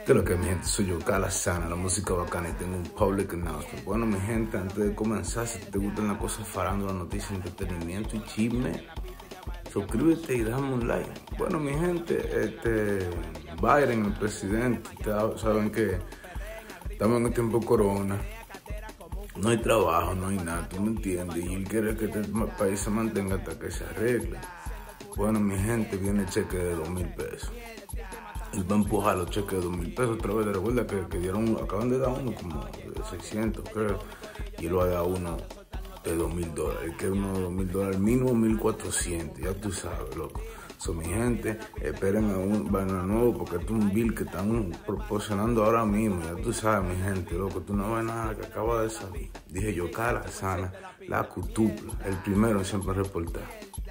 Que lo que mi gente, soy yo, Cala Sana, la música bacana y tengo un public announcement. Bueno, mi gente, antes de comenzar, si te gustan las cosas farándula, noticias, entretenimiento y chisme, suscríbete y dame un like. Bueno, mi gente, Biden, el presidente, saben que estamos en el tiempo corona, no hay trabajo, no hay nada, tú me entiendes, y él quiere que este país se mantenga hasta que se arregle. Bueno, mi gente, viene el cheque de 2,000 pesos. Él va a empujar los cheques de 2,000 pesos otra vez. Recuerda que acaban de dar uno como de 600, creo, y él va a dar uno de $2,000. Él quiere uno de $2,000, mínimo 1,400, ya tú sabes, loco. Mi gente, esperen a un vaina nuevo porque esto es un bill que están proporcionando ahora mismo, ya tú sabes, mi gente, loco, tú no ves nada que acaba de salir. Dije yo, Cala Sana, la cutupla, el primero en siempre reportar.